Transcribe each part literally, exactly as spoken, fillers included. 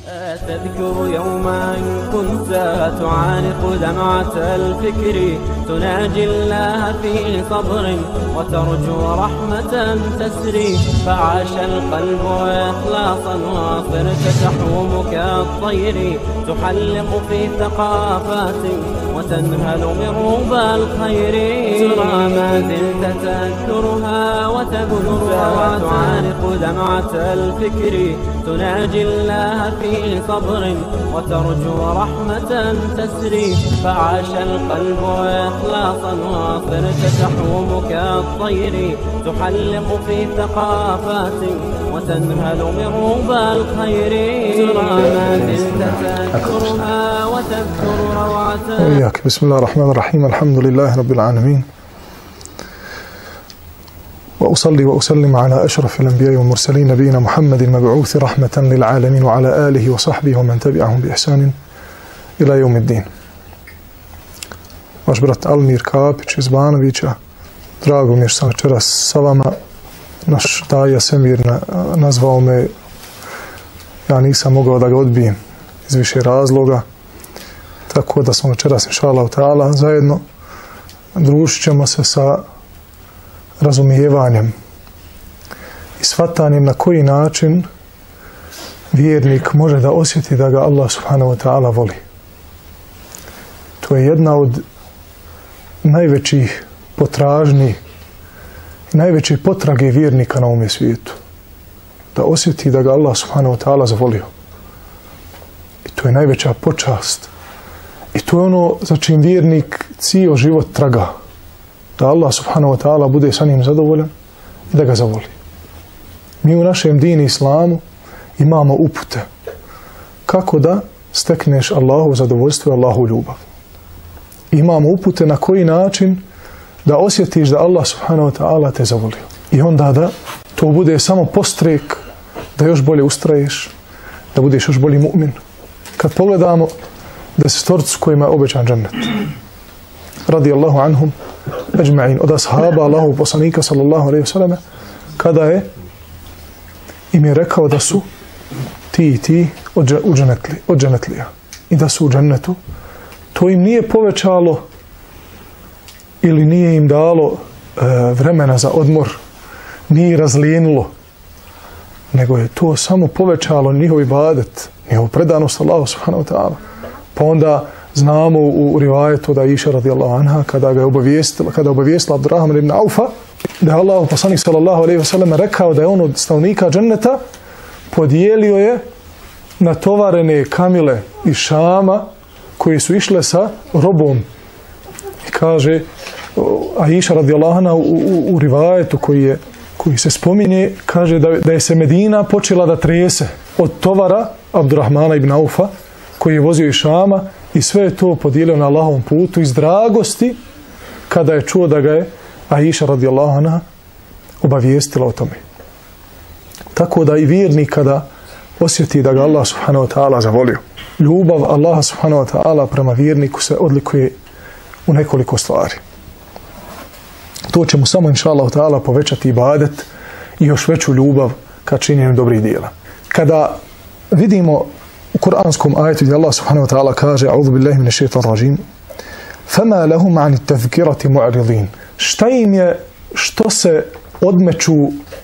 تذكر يوما كنت تعانق دمعة الفكر تناجي الله في صبر وترجو رحمة تسري فعاش القلب إخلاصا وصرت تحوم كالطير تحلق في ثقافات وتنهل من ربى الخير ترى ما زلت تذكرها وتذكرها وتعانق دمعة الفكر تناجي الله في صبر وترجو رحمة تسري فعاش القلب إخلاصا وصرت تحوم كالطير تحلق في ثقافات وتنهل من ربى الخير ترى ما زلت تذكرها وتذكر روعتها. وإياك. بسم الله الرحمن الرحيم. الحمد لله رب العالمين، وأصلي وأسلم على أشرف الأنبياء والمرسلين نبينا محمد المبعوث رحمة للعالمين وعلى آله وصحبه ومن تبعهم بإحسان إلى يوم الدين. Vaš brat Almir Kapić iz Banovića, drago mi je što sam večeras sa vama. Naš daja Semir nazvao me, ja nisam mogao da ga odbijem iz više razloga, tako da smo večeras inšallahu ta'ala zajedno. Družit ćemo se sa razumijevanjem i shvatanjem na koji način vjernik može da osjeti da ga Allah subhanahu wa ta'ala voli. To je jedna od najvećih potražnji i najveće potrage vjernika na ovome svijetu. Da osjeti da ga Allah subhanahu wa ta'ala zavolio. I to je najveća počast. I to je ono za čim vjernik cijel život traga. Da Allah subhanahu wa ta'ala bude sa njim zadovoljan i da ga zavoli. Mi u našem dini islamu imamo upute kako da stekneš Allahu zadovoljstvo i Allahu ljubav. Imamo upute na koji način da osjetiš da Allah subhanahu wa ta'ala te zavolio. I onda da to bude samo postrek da još bolje ustraješ, da budeš još bolji mu'min. Kad pogledamo desetoricu kojima je obećan džennet, radijallahu anhum ajma'in, od ashaba Allahu poslanika sallallahu alejhi ve selleme, kada je im je rekao da su ti i ti od dženetli, od dženetlija i da su u džennetu, to im nije povećalo ili nije im dalo e, vremena za odmor, nije razlijenilo, nego je to samo povećalo njihov ibadet, njihov predanost Allahu subhanahu wa ta'ala. Pa onda znamo u, u rivajetu da Iša radijallahu anha, kada ga je obavijestila, kada je obavijestila Abdurrahman ibn Aufa, da je Allah poslanik sallallahu alejhi ve sellem rekao da je on od stanovnika dženneta, podijelio je natovarene kamile iz Šama koje su išle sa robom. I kaže Aisha radijallahu anha u, u, u rivajetu koji, je, koji se spominje, kaže da, da je se Medina počela da trese od tovara Abdurrahmana ibn Aufa koji je vozio iz Šama i sve je to podijelio na Allahovom putu iz dragosti kada je čuo da ga je Aisha radijallahu anha obavijestila o tome. Tako da i vjernik kada osjeti da ga Allah subhanahu wa ta'ala zavolio. Ljubav Allaha subhanahu wa ta'ala prema vjerniku se odlikuje u nekoliko stvari. To će mu samo inšallahu ta'ala povećati ibadet i još veću ljubav ka činjenju dobrih djela. Kada vidimo u kuranskom ajetu gdje Allah subhanahu wa ta'ala kaže a'udhu billahi minash shaitanir rajim fama lahum 'ani at-tadhkirati mu'ridin. Šta im je što se odmeću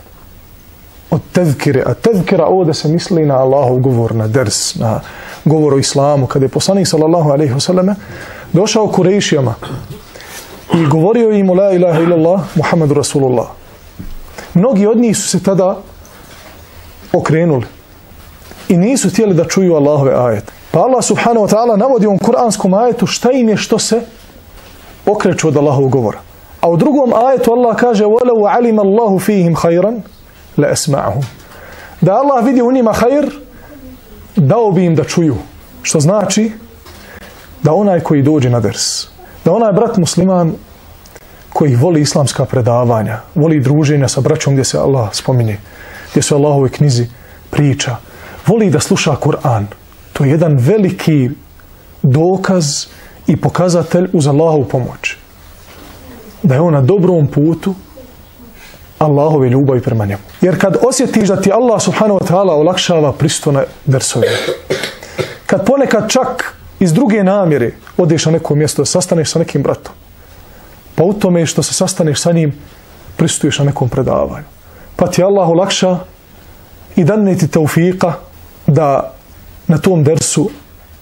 od tezkire, a tezkira ovdje se misli na Allahov govor, na ders, na govor o islamu. Kada je poslanik sallallahu alejhi ve selleme došao Kurejšijama i govorio im la ilaha illallah Muhammedu Rasulullah, mnogi od njih su se tada okrenuli i nisu htjeli da čuju Allahove ajete. Pa Allah subhanahu wa ta'ala navodi u kuranskom ajetu šta im je što se okreću od Allahovog govora. A u drugom ajetu Allah kaže وَلَوْ عَلِمَ اللَّهُ فِيهِمْ خَيْرًا لَأَسْمَعُهُمْ. Da Allah vidi u njima hajr, dao bi im da čuju. Što znači da onaj koji dođe na ders, da onaj brat musliman koji voli islamska predavanja, voli druženja sa braćom gdje se Allah spominje, gdje se Allahove knjizi priča, voli da sluša Kur'an, to je jedan veliki dokaz i pokazatelj uz Allahovu pomoć. Da je on na dobrom putu Allahove ljubavi prema njemu. Jer kad osjetiš da ti Allah subhanahu wa ta'ala olakšava pristojne dersove, kad ponekad čak iz druge namjere odeš na neko mjesto, sastaneš sa nekim bratom, pa u tome što se sastaneš sa njim, prisustuješ na nekom predavanju, pa ti Allah olakša i dadne ti taufika da na tom dersu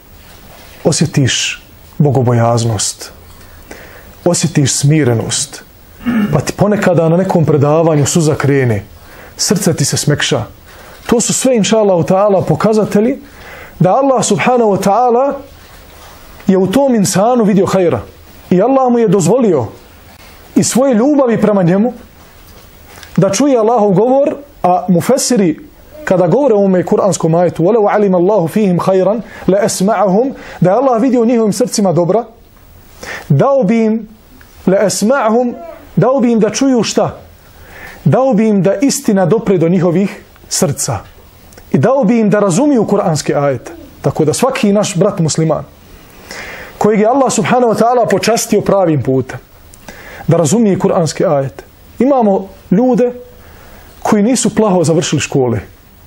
osjetiš bogobojaznost, osjetiš smirenost, pa ti ponekada na nekom predavanju suza krene, srce ti se smekša. To su sve, inša Allahu ta'ala, pokazatelji da Allah subhanahu wa ta'ala je u tom insanu vidio hajra. I Allah mu je dozvolio i svoje ljubavi prema njemu da čuje Allahov govor, a mufesiri kada govore o ovome kuranskom ajetu وَلَوْ عَلِمَ اللَّهُ فِيهِمْ خَيْرًا لَأَسْمَعَهُمْ, da je Allah vidio u njihovim srcima dobra, dao bi im لَأَسْمَعَهُمْ, dao bi im da čuju šta? Dao bi im da istina dopre do njihovih srca. I dao bi im da razumiju kuranske ajete. Tako da svaki naš brat musliman, kojeg je Allah subhanahu wa ta'ala počastio pravim putem, da razumije kuranske ajete. Imamo ljude koji nisu plaho završili škole,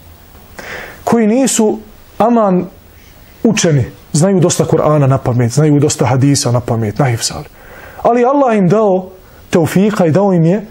koji nisu aman učeni, znaju dosta Kur'ana na pamet, znaju dosta hadisa na pamet, nahifzali. Ali Allah im dao teufika i dao im je,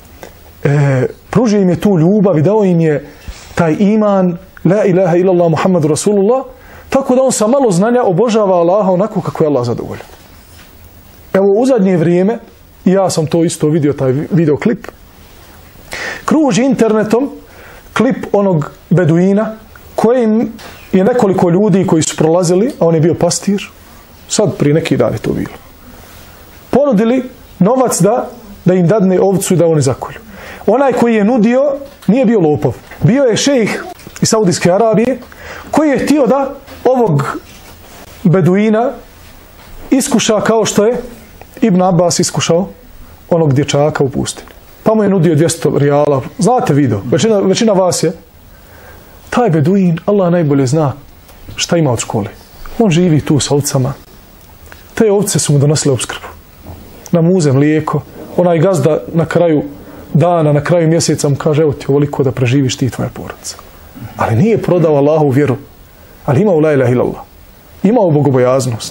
e, pružio im je tu ljubav i dao im je taj iman, la ilaha illallah Muhammadu Rasulullah, tako da on sa malo znanja obožava Allaha onako kako je Allah zadovoljan. Evo, u zadnje vrijeme, ja sam to isto vidio, taj videoklip, kruži internetom klip onog beduina kojim je nekoliko ljudi koji su prolazili, a on je bio pastir, sad prije neki dan je to bilo, ponudili novac da, da im dadne ovcu i da oni zakolju. Onaj koji je nudio nije bio lopov. Bio je šejh iz Saudijske Arabije koji je htio da ovog beduina iskuša kao što je Ibn Abbas iskušao onog dječaka u pustini. Pa mu je nudio dvjesto rijala. Znate video, većina, većina vas je. Taj beduin, Allah najbolje zna šta ima od škole. On živi tu s ovcama. Te ovce su mu donosile opskrbu. Na muze mlijeko. Onaj gazda na kraju dana, na kraju mjeseca mu kaže, evo ti ovoliko da preživiš ti i tvoja porodica. Ali nije prodao Allahu vjeru. Ali imao la ilaha illallah. Imao bogobojaznost.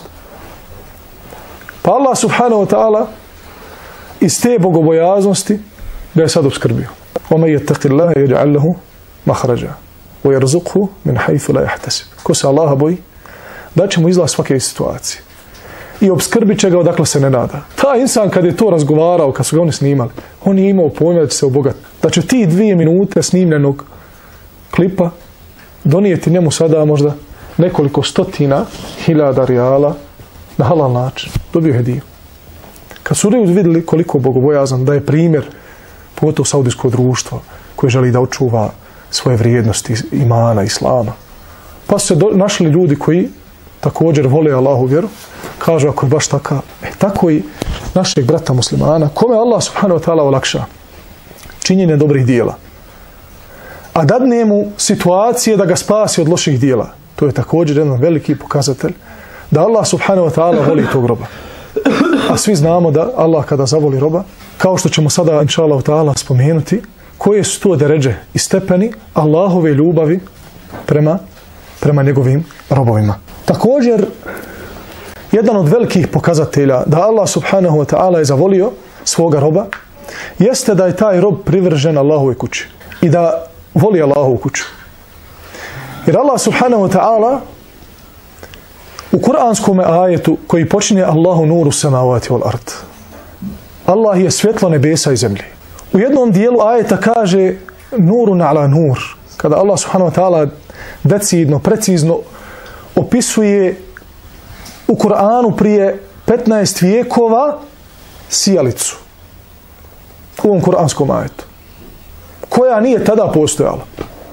Pa Allah subhanahu wa ta'ala iz te bogobojaznosti ga je sad obskrbio. وَمَنْ يَتَّقِ اللَّهَ يَجْعَلْ لَهُ مَخْرَجًا وَيَرْزُقْهُ مِنْ حَيْثُ لَا يَحْتَسِبُ. Ko se Allaha boji, da će mu izlaz svake situacije. I obskrbit će ga odakle se ne nada. Ta insan kad je to razgovarao, kad su ga oni snimali, on je imao pojma da će se obogatiti. Da će ti dvije minute snimljenog klipa donijeti njemu sada možda nekoliko stotina hiljada rijala na halal način. Dobio hediju. Kad su ljudi vidjeli koliko bogobojazan, da je primjer pogotovo saudijsko društvo koje želi da očuva svoje vrijednosti imana, islama. Pa su se do, našli ljudi koji također vole Allahu vjeru, kažu ako je baš taka, e, tako i našeg brata muslimana, kome Allah subhanahu wa ta'ala olakša činjenje dobrih dijela, a dadne mu situacije da ga spasi od loših dijela. To je također jedan veliki pokazatelj da Allah subhanahu wa ta'ala voli tog roba. A svi znamo da Allah kada zavoli roba, kao što ćemo sada inša Allah ta'ala spomenuti, koje su to deređe i stepeni Allahove ljubavi prema, prema njegovim robovima. Također, jedan od velikih pokazatelja da Allah subhanahu wa ta'ala je zavolio svoga roba, jeste da je taj rob privržen Allahove kući i da voli Allahovu kuću. Jer Allah subhanahu wa ta'ala u kuranskom ajetu koji počinje Allahu nuru samavati wal ard, Allah je svjetlo nebesa i zemlje. U jednom dijelu ajeta kaže nurun ala nur, kada Allah subhanahu wa ta'ala decidno, precizno opisuje u Kur'anu prije petnaest vijekova sijalicu u ovom kuranskom ajetu, koja nije tada postojala.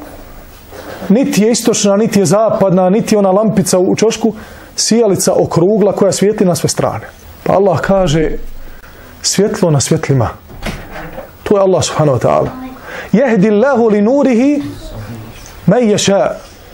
Niti je istočna, niti je zapadna, niti je ona lampica u čošku, sijalica okrugla koja svijetli na sve strane. Pa Allah kaže svjetlo na svjetlima. To je Allah subhanahu wa ta'ala. Jehdi Allahu li nurihi men yasha.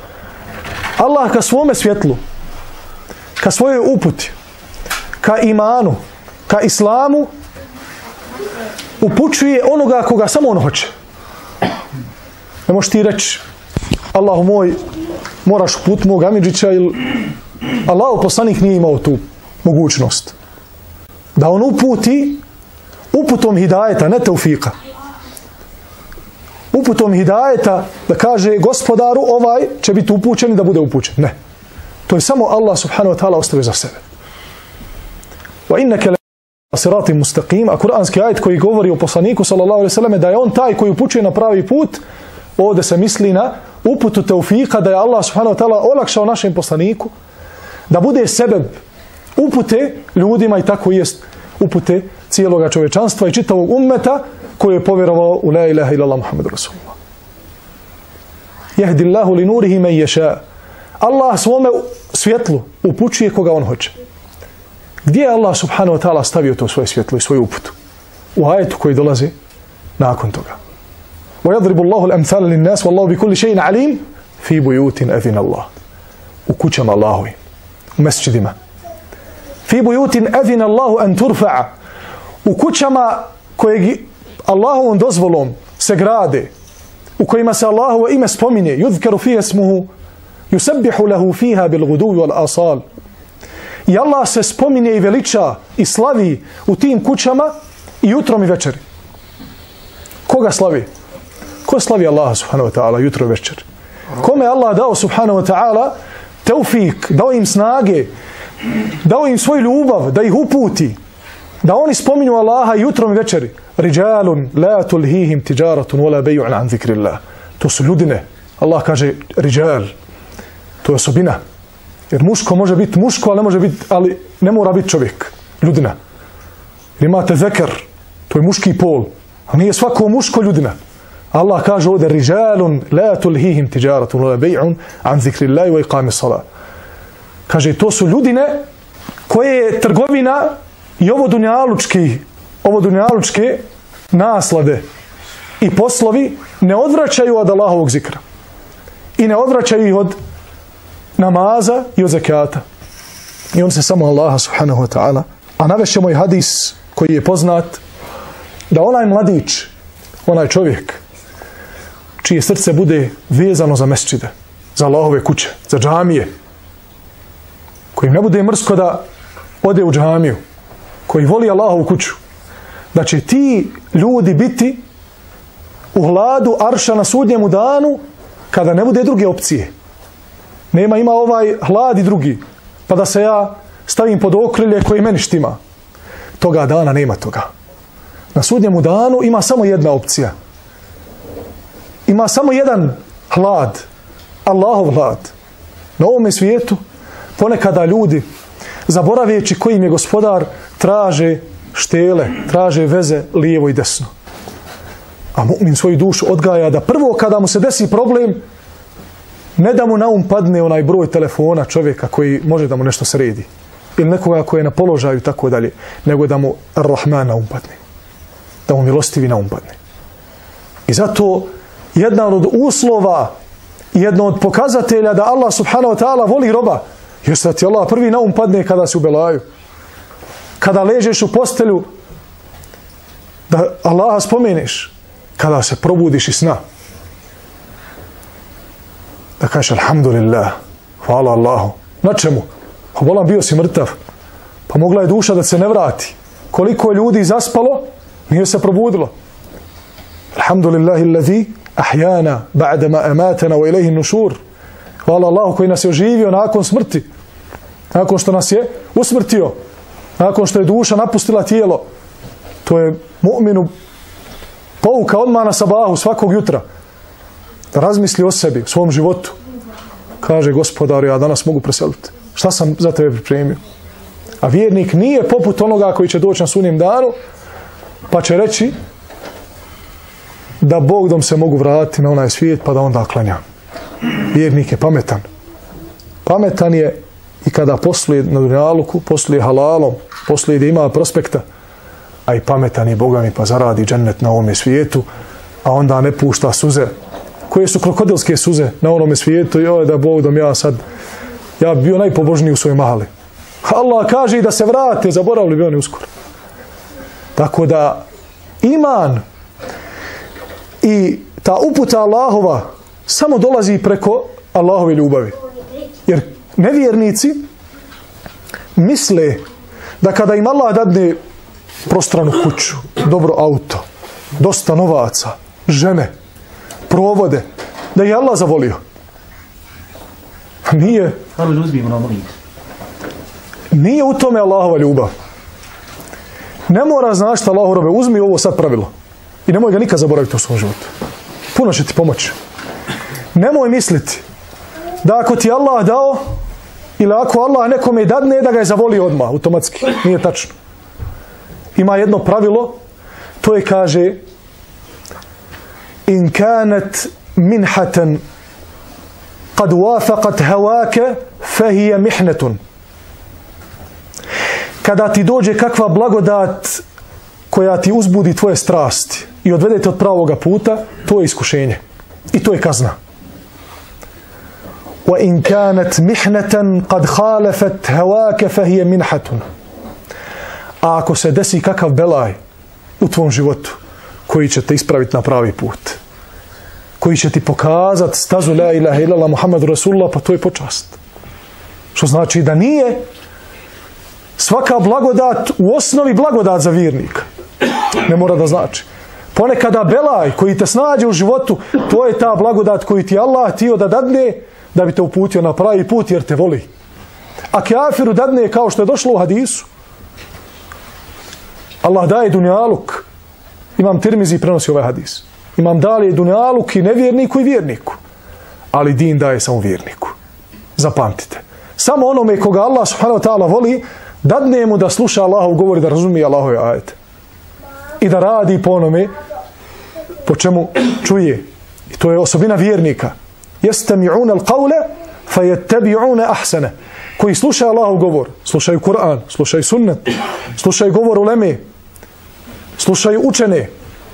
Allah ka svome svjetlu, ka svojoj uputi, ka imanu, ka islamu upućuje onoga koga samo on hoće. Ne možeš ti reći, Allahu moj, moraš uputiti mog amidžića, ili Allahu poslanik nije imao tu mogućnost. Da on uputi uputom hidajeta, ne teufika. Uputom hidajeta da kaže gospodaru ovaj će biti upućen i da bude upućen. Ne. To je samo Allah subhanahu wa ta'ala ostavio za sebe. Wa innaka la sirati mustaqim, a kuranski ajet koji govori o poslaniku sallallahu alejhi ve selleme da je on taj koji upućuje na pravi put, ovdje se misli na uputu teufika, da je Allah subhanahu wa ta'ala olakšao našem poslaniku da bude sebeb upute ljudima i tako jest upute cijeloga čovječanstva i čitavog ummeta koji je povjerovao u la ilaha illallah Muhammedu Rasulullah. Jehdi Allahu li nurihi men ješa. Allah svome svjetlu upućuje koga on hoće. Gdje je Allah subhanahu wa ta'ala stavio to svoje svjetlo i svoju uputu? U ajetu koji dolazi nakon toga. وَيَضْرِبُ اللَّهُ الْأَمْثَالَ لِلنَّاسِ وَاللَّهُ بِكُلِّ شَيْءٍ عَلِيمٍ فِي بُيُوتٍ أَذِنَ اللَّهُ. U kućama Allahovim, u mesčidima. فِي بُيُوتٍ أَذِنَ اللَّهُ أَنْ تُرْفَعَ. U kućama kojeg Allahovom dozvolom se grade, u kojima se Allahovo ime spominje, يُذْكَرُ فِيهَ اسْمُهُ يُسَبِّحُ لَهُ فِيهَا بِالْغُدُوِّ وَالْآصَالِ. I Allah se spominje i veliča i slavi u tim kućama i jutrom i večeri. Koga slavi? Ko slavi Allaha subhanahu wa ta'ala jutro i večer? Kome Allah dao subhanahu wa ta'ala teufik, dao im snage, dao im svoju ljubav, da ih uputi, da oni spominju Allaha jutrom i večeri. Rijalun la tulhihim tijaratun wala bay'un an zikrillah. To su ljudine. Allah kaže rijal. To je osobina. Jer muško može biti muško, ali ne može biti, ali ne mora biti čovjek. Ljudina. Jer imate zekar, to je muški pol. A nije svako muško ljudina. Allah kaže ovdje rijalun la tulhihim tijaratun wala bay'un an zikrillahi wa iqamis salat. Kaže to su ljudine koje je trgovina i ovo dunjalučki, ovo dunjalučke naslade i poslovi ne odvraćaju od Allahovog zikra. I ne odvraćaju ih od namaza i od zakata. I on se samo Allaha subhanahu wa ta'ala. A navešćemo i hadis koji je poznat da onaj mladić, onaj čovjek čije srce bude vezano za mesčide, za Allahove kuće, za džamije, kojim ne bude mrsko da ode u džamiju, koji voli Allahovu kuću, da će ti ljudi biti u hladu arša na sudnjemu danu kada ne bude druge opcije. Nema, ima ovaj hlad i drugi, pa da se ja stavim pod okrilje koji meni štima. Toga dana nema toga. Na sudnjemu danu ima samo jedna opcija. Ima samo jedan hlad, Allahov hlad. Na ovome svijetu ponekada ljudi, zaboravjeći kojim je gospodar, traže štele, traže veze lijevo i desno. A mu'min svoju dušu odgaja da prvo kada mu se desi problem, ne da mu na um padne onaj broj telefona čovjeka koji može da mu nešto sredi. Ili nekoga koji je na položaju i tako dalje. Nego da mu Ar-Rahman na um padne. Da mu milostivi na um padne. I zato jedna od uslova, jedno od pokazatelja da Allah subhanahu wa ta'ala voli roba, jeste da ti Allah prvi na um padne kada si u belaju. Kada ležeš u postelju, da Allaha spomeneš. Kada se probudiš iz sna. Da kažeš alhamdulillah, hvala Allahu. Na čemu? Pa bolam bio si mrtav. Pa mogla je duša da se ne vrati. Koliko je ljudi zaspalo, nije se probudilo. Alhamdulillahi alladhi ahjana ba'dama amatana wa ilayhi nušur. Hvala Allahu koji nas je oživio nakon smrti. Nakon što nas je usmrtio. Nakon što je duša napustila tijelo. To je mu'minu pouka odmah na sabahu svakog jutra. Da razmisli o sebi, o svom životu. Kaže gospodaru, ja danas mogu preseliti. Šta sam za tebe pripremio? A vjernik nije poput onoga koji će doći na sudnjem danu, pa će reći da Bogdom se mogu vratiti na onaj svijet, pa da onda klanjam. Vjernik je pametan. Pametan je i kada posluje na dunjaluku, posluje halalom, posluje da ima prospekta, a i pametan je Boga mi pa zaradi džennet na ovome svijetu, a onda ne pušta suze, koje su krokodilske suze na onome svijetu, joj da Bogdom ja sad, ja bi bio najpobožniji u svojoj mahali. Allah kaže i da se vrate, zaboravili bi oni uskoro. Tako da Iman i ta uputa Allahova samo dolazi preko Allahove ljubavi. Jer nevjernici misle da kada im Allah dadne prostranu kuću, dobro auto, dosta novaca, žene, provode, da je Allah zavolio. Nije. Nije u tome Allahova ljubav. Ne mora znaš šta Allahu robe. Uzmi ovo sad pravilo. I nemoj ga nikad zaboraviti u svom životu. Puno će ti pomoći. Nemoj misliti da ako ti Allah dao ili ako Allah nekome dadne da ga je zavolio odmah, automatski. Nije tačno. Ima jedno pravilo, to je kaže in kanet minhatan kad wafaqat hawaka fahije mihnetun. Kada ti dođe kakva blagodat koja ti uzbudi tvoje strasti i odvede te od pravoga puta, to je iskušenje. I to je kazna. وَإِنْ كَانَتْ مِحْنَةً قَدْ خَالَفَتْ هَوَاكَ فَهِيَ مِنْحَةٌ. A ako se desi kakav belaj u tvom životu koji će te ispraviti na pravi put, koji će ti pokazati stazu la ilaha illallah Muhammedu Rasulullah, pa to je počast. Što znači da nije svaka blagodat u osnovi blagodat za vjernika. Ne mora da znači. Ponekada belaj koji te snađe u životu, to je ta blagodat koju ti Allah htio da dadne da bi te uputio na pravi put jer te voli. A kafiru dadne kao što je došlo u hadisu. Allah daje dunjaluk. Imam Tirmizi prenosi ovaj hadis. Imam dalje dunjaluk i nevjerniku i vjerniku. Ali din daje samo vjerniku. Zapamtite. Samo onome koga Allah subhanahu wa ta'ala voli, dadne mu da sluša Allahov govor i da razumije Allahove ajete. I da radi po onome po čemu čuje. I to je osobina vjernika. Jestami'una al-qawla fayattabi'una ahsana. Koji slušaju Allahov govor, slušaju Kur'an, slušaju sunnet, slušaju govor uleme, slušaju učene.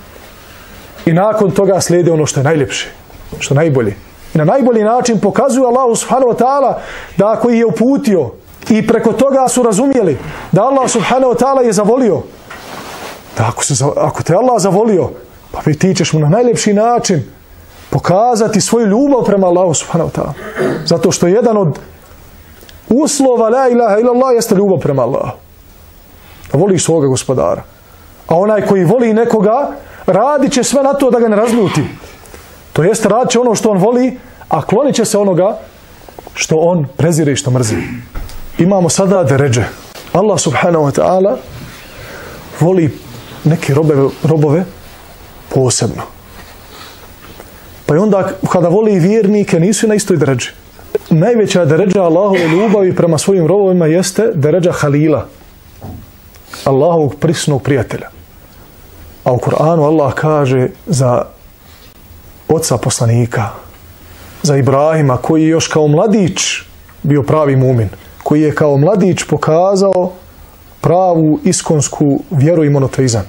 I nakon toga slijede ono što je najljepše, što je najbolje. I na najbolji način pokazuju Allahu subhanahu wa ta'ala da ako ih je uputio i preko toga su razumjeli da Allah subhanahu wa ta'ala je zavolio, da ako, se, ako te Allah zavolio, pa ti ćeš mu na najljepši način pokazati svoju ljubav prema Allahu subhanahu wa ta'ala. Zato što je jedan od uslova la ilaha illallah jeste ljubav prema Allahu. Da voliš svoga gospodara. A onaj koji voli nekoga, radit će sve na to da ga ne razljuti. To jeste radit će ono što on voli, a klonit će se onoga što on prezire i što mrzi. Imamo sada deređe. Allah subhanahu wa ta'ala voli neke robove, robove posebno. Pa i onda kada voli vjernike nisu na istoj deređi. Najveća deređa Allahove ljubavi prema svojim robovima jeste deređa Halila. Allahovog prisnog prijatelja. A u Kur'anu Allah kaže za oca poslanika, za Ibrahima koji je još kao mladić bio pravi mumin, koji je kao mladić pokazao pravu iskonsku vjeru i monoteizam.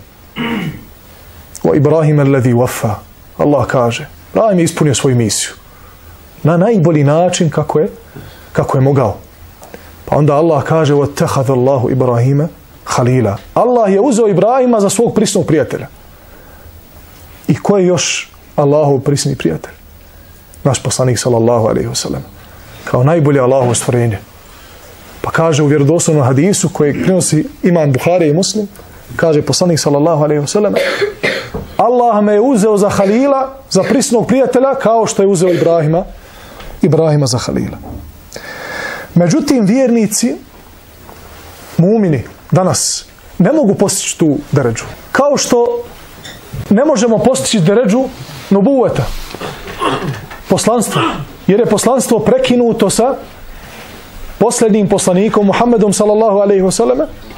O Ibrahim alladhi waffa. Allah kaže, Ibrahim je ispunio svoju misiju na najbolji način kako je, kako je mogao. Pa onda Allah kaže وَاتَّخَذَ اللَّهُ Ibrahima Halila. Allah je uzeo Ibrahima za svog prisnog prijatelja. I ko je još Allahov prisni prijatelj? Naš poslanik sallallahu alejhi ve sellem. Kao najbolje Allahovo stvorenje. Pa kaže u vjerodostojnom hadisu koji prenosi imam Buhari i Muslim, kaže poslanik sallallahu alejhi ve sellem, Allah me je uzeo za Halila, za prisnog prijatelja, kao što je uzeo Ibrahima, Ibrahima za Halila. Međutim, vjernici, mu'mini, danas ne mogu postići tu deređu. Kao što ne možemo postići deređu nubuveta, poslanstva. Jer je poslanstvo prekinuto sa posljednjim poslanikom Muhammedom sallallahu alejhi ve sellem,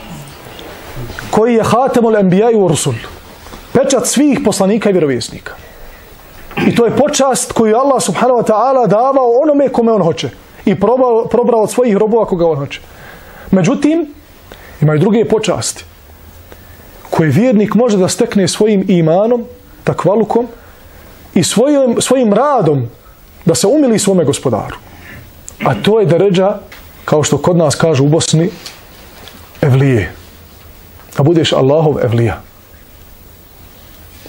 koji je hatemul enbiya i rusul. Pečat svih poslanika i vjerovjesnika. I to je počast koju Allah subhanahu wa ta'ala davao onome kome on hoće. I probao, probrao od svojih robova koga on hoće. Međutim, imaju druge počasti koje vjernik može da stekne svojim imanom, takvalukom i svojim, svojim radom da se umili svome gospodaru. A to je deređa, kao što kod nas kažu u Bosni, evlije. Da budeš Allahov evlija.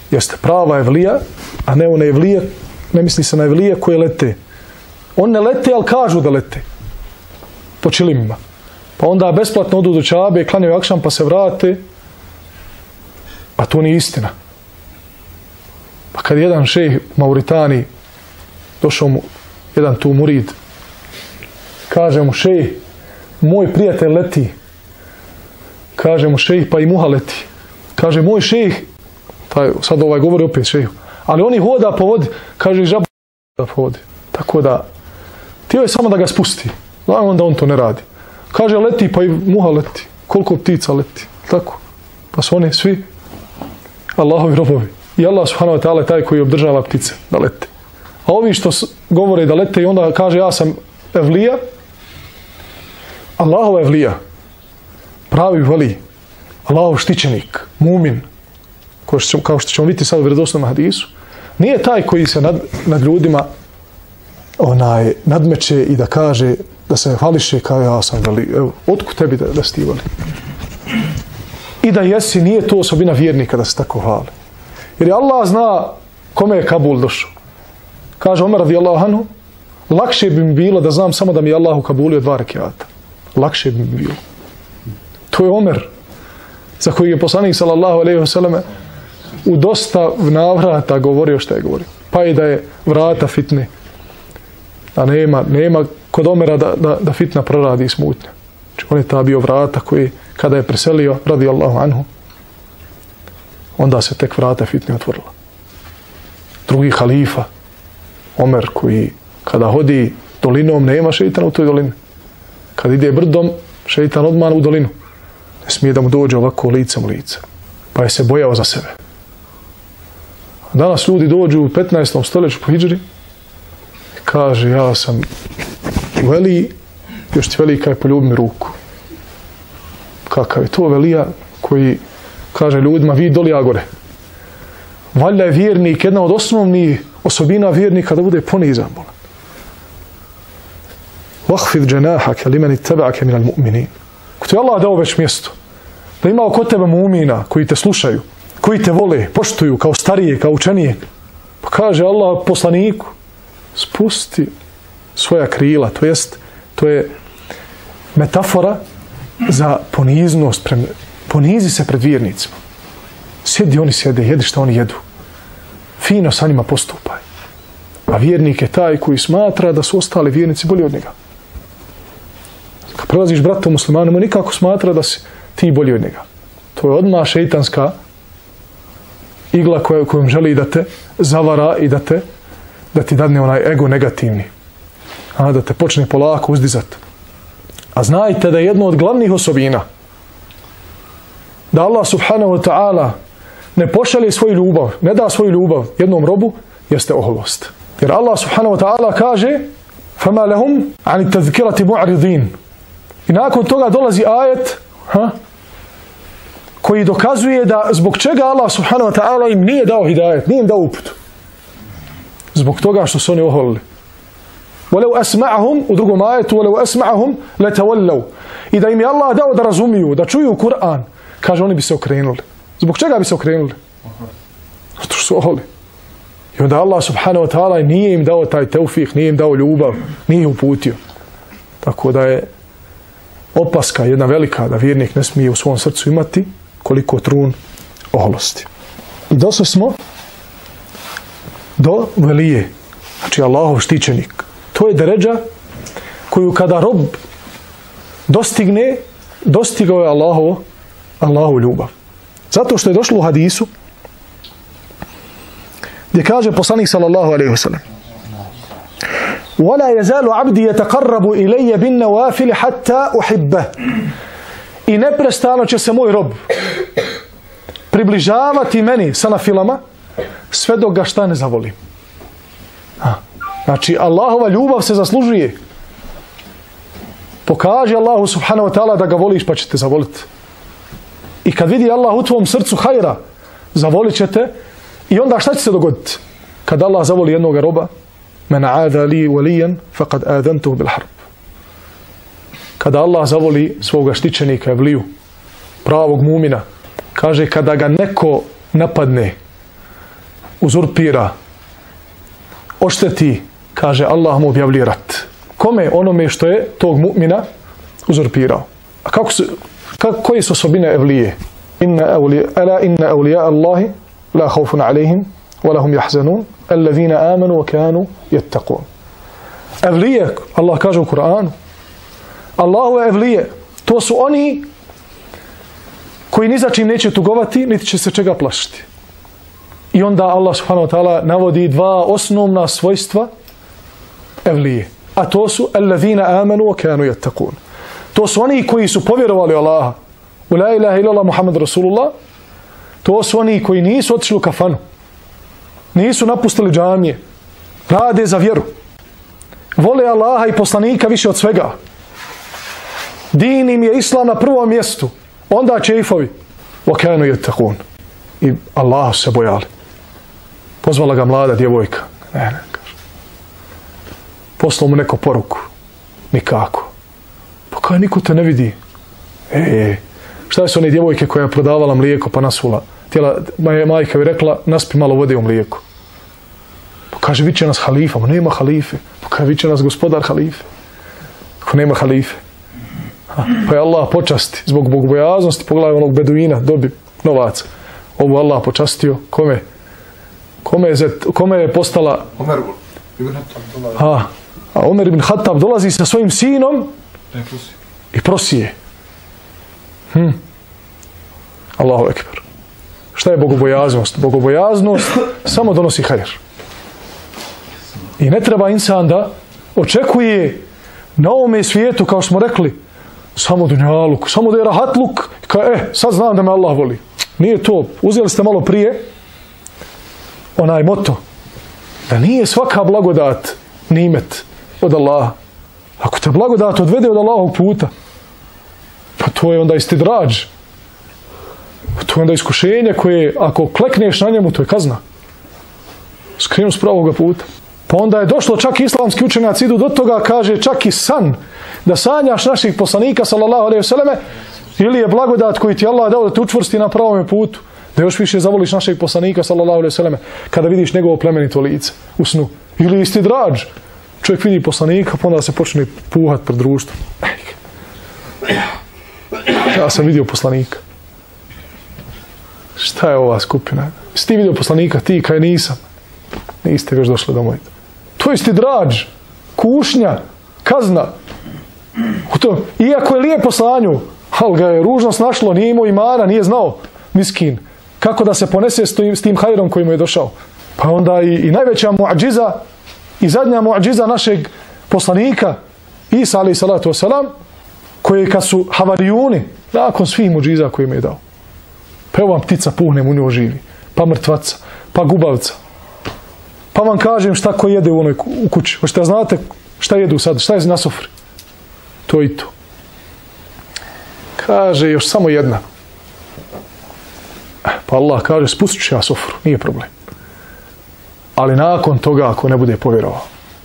jeste prava evlija, a ne one evlije, ne misli se na evlije koje lete. On ne lete, ali kažu da lete. Po čilimima. Pa onda besplatno odu do Čabe, klanjaju akšam pa se vrate, a to nije istina. Pa kad jedan šejh Mauritaniji, došao mu jedan tu murid, kaže mu šejh, moj prijatelj leti. Kaže mu šejh, pa i muha leti. Kaže, moj šejh, taj, sad ovaj govori opet šejhu, ali oni hoda po vodi, kaže, žaba da po vodi. Tako da, htio je samo da ga spusti. Znam onda on to ne radi. Kaže, leti, pa i muha leti. Koliko ptica leti. Tako. Pa su oni svi Allahovi robovi. I Allah subhanahu wa ta'ala je taj koji obdržava ptice da lete. A ovi što govore da lete i onda kaže, ja sam evlija, Allahova evlija, pravi veli, Allahov štićenik, mumin, kao što ćemo vidjeti sad u vjerodostojnom hadisu, nije taj koji se nad, nad ljudima onaj, nadmeće i da kaže, da se hvališe kao ja sam veli. Evo, otkud tebi da, da si ti veli? I da jesi, nije to osobina vjernika da se tako hvali. Jer je Allah zna kome je Kabul došao. Kaže Omer radijallahu anhu, lakše bi mi bilo da znam samo da mi je Allah u Kabulio dva rekiata. Lakše bi mi bilo. To je Omer, za koji je poslanik sallallahu alejhi ve selleme u dosta navrata govorio što je govorio. Pa i da je vrata fitne. Da nema, nema kod Omera da, da, da fitna proradi i smutnja. Znači on je ta bio vrata koji kada je preselio radijallahu anhu, onda se tek vrata fitne otvorila. Drugi halifa, Omer, koji kada hodi dolinom nema šeitana u toj dolini. Kad ide brdom, šeitan odmah u dolinu. Ne smije da mu dođe ovako licem lice. Pa je se bojao za sebe. Danas ljudi dođu u petnaestom stoljeću po hidžri i kaže, ja sam veli, još ti veli kaj poljubi mi ruku. Kakav je to velija koji kaže ljudima, vi doli, ja gore. Valjda je vjernik, jedna od osnovnih osobina vjernika da bude ponizan. Vahfid dženahake li meni teba'ake minal mu'minin. Ko ti je Allah dao već mjesto, da ima oko tebe mu'mina koji te slušaju, koji te vole, poštuju kao starije, kao učenije. Pa kaže Allah poslaniku, spusti svoja krila, to jest, to je metafora za poniznost, pre, ponizi se pred vjernicima. Sjedi, oni sjede, jedi što oni jedu. Fino sa njima postupaj. A vjernik je taj koji smatra da su ostali vjernici bolji od njega. Kad prelaziš brata muslimanu, mu nikako smatra da si ti bolji od njega. To je odmah šeitanska igla koja, kojom želi da te zavara i da te da ti dadne onaj ego negativni. A da te počne polako uzdizati. A znajte da je jedno od glavnih osobina da Allah subhanahu wa ta'ala ne pošalje svoju ljubav, ne da svoju ljubav jednom robu, jeste oholost. Jer Allah subhanahu wa ta'ala kaže فَمَا لَهُمْ عَنِ التَّذْكِرَةِ مُعْرِضِينَ. I nakon toga dolazi ajet ha, koji dokazuje da zbog čega Allah subhanahu wa ta'ala im nije dao hidajet, nije im dao uputu. Zbog toga što su oni oholili. وَلَوْ أَسْمَعَهُمْ, u drugom ajetu وَلَوْ أَسْمَعَهُمْ لَتَوَلَّوْ. I da im je Allah dao da razumiju, da čuju Kur'an, kaže oni bi se okrenuli. Zbog čega bi se okrenuli? Zato što su oholi. I onda Allah subhanahu wa ta'ala nije im dao taj teufik, nije im dao ljubav, nije ih uputio. Tako da je opaska jedna velika da vjernik ne smije u svom srcu imati koliko trun oholosti. I došli smo do velije, znači Allahov štićenik. To je deređa koju kada rob dostigne, dostigao je Allahovo, Allahovu ljubav. Zato što je došlo u hadisu gdje kaže poslanik sallallahu alejhi ve sellem: وَلَا يَزَالُ عَبْدِي يَتَقَرَّبُ إِلَيَّ بِالنَّوَافِلِ حَتَّى أُحِبَّهُ. I neprestano će se moj rob približavati meni sa nafilama sve dok ga šta ne zavolim. Ha. Znači Allahova ljubav se zaslužuje. Pokaži Allahu subhanahu wa ta'ala da ga voliš pa će te zavoliti. I kad vidi Allah u tvom srcu hajra, zavolit će te. I onda šta će se dogoditi? Kad Allah zavoli jednog roba, men aada li waliyan faqad adantuhu bil harb. Kada Allah zavoli svoga štićenika, evliju, pravog mumina, kaže kada ga neko napadne, uzurpira, ošteti, kaže Allah mu objavljuje rat. Kome? Onome što je tog mu'mina uzurpirao. A kako su, kako, koje su osobine evlije? Inna evlija, ala inna evlija Allahi la haufun alejhim wa lahum jahzanun alladhina amanu wa kanu yattaqun. Evlije, Allah kaže u Kur'anu, Allahove evlije, to su oni koji ni za čim neće tugovati, niti će se čega plašiti. I onda Allah subhanahu wa ta'ala navodi dva osnovna svojstva evlije. A to su alladhina amanu wa kanu yattaqun. To su oni koji su povjerovali Allaha. U la ilaha illallah Muhammad Rasulullah. To su oni koji nisu otišli u kafanu. Nisu napustili džamije. Rade za vjeru. Vole Allaha i poslanika više od svega. Din im je islam na prvom mjestu. Onda čeifovi. Wa kanu yattaqun. I Allah se bojali. Pozvala ga mlada djevojka. Ne, ne, kaže. Poslao mu neko poruku. Nikako. Pa kaj niko te ne vidi. E, e. Šta je su one djevojke koja je prodavala mlijeko pa nasula? Tijela, majka bi rekla, naspi malo vode u mlijeku. Pa kaže, viće nas halifa. Ma nema halife. Pa kaže, viće nas gospodar halife. Ako nema halife. Ha, pa je Allah počasti. Zbog bogobojaznosti, pogledaj onog beduina, dobi novaca. Ovo Allah počastio. Kome? Kome je, zet, kome je postala... Omer ibn Hattab dolazi. Ha, a Omer ibn Hattab dolazi sa svojim sinom i prosije. Hm. Allahu ekber. Šta je bogobojaznost? Bogobojaznost samo donosi hajr. I ne treba insan da očekuje na ovome svijetu, kao smo rekli, samo dunjaluk, samo da je rahatluk, kao, e, sad znam da me Allah voli. Nije to. Uzeli ste malo prije onaj moto, da nije svaka blagodat nimet od Allaha. Ako te blagodat odvede od Allahovog puta, pa to je onda istidrađ. Pa to je onda iskušenje koje, ako klekneš na njemu, to je kazna. Skrenu s pravoga puta. Pa onda je došlo, čak islamski učenjaci idu do toga, kaže čak i san, da sanjaš naših poslanika, sallallahu alejhi ve selleme, ili je blagodat koji ti Allah dao da te učvrsti na pravom putu, da još više zavoliš našeg poslanika, sallallahu alejhi ve selleme, kada vidiš njegovo plemenito lice u snu. Ili istidrađ. Čovjek vidi poslanika, pa onda se počne puhat pred društvom. Ja sam vidio poslanika. Šta je ova skupina? Jesi ti vidio poslanika? Ti, kaj nisam. Niste još došli do mojeg. To je istidrađ, kušnja, kazna. To, iako je lijepo slanju, ali ga je ružno snašlo, nije imao imana, nije znao, miskin, kako da se ponese s tim, s tim hajrom koji mu je došao. Pa onda i, i najveća muadžiza i zadnja muadžiza našeg poslanika, Isa alejhi salatu vesselam, koji kad su havarijuni, nakon svih muadžiza koje im je dao. Pa evo vam ptica puhne, u njoj živi, pa mrtvaca, pa gubavca. Pa vam kažem šta ko jede u onoj u kući. Hoćete da znate šta jedu sad, šta je na sofri? To i to. Kaže još samo jedna. Pa Allah kaže, spustit ću ja sofru, nije problem. Ali nakon toga, ako ne bude povjerovao,